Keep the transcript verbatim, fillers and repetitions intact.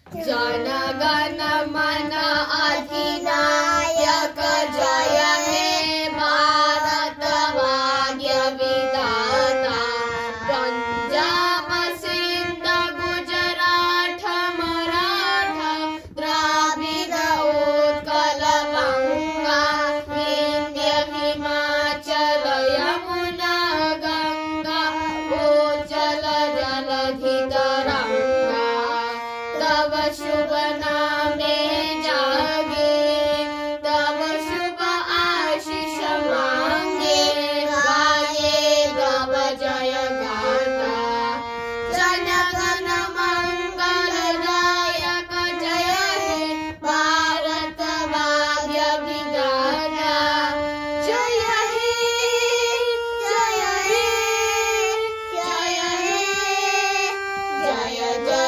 जन गण मन अधिनायक जय हे भारत भाग्य विधाता। पंजाब सिंध गुजरात मराठा द्राविड उत्कल बंगा विंध्य हिमाचल यमुना गंगा उज्जल जलधि तरंगा। तब शुभ नामे जागे तब शुभ आशीष मांगे गाये तब जय गाथा। जन गण मंगलदायक जय हे भारत भाग्य विधाता। जय हे जय हे जय हे जय जय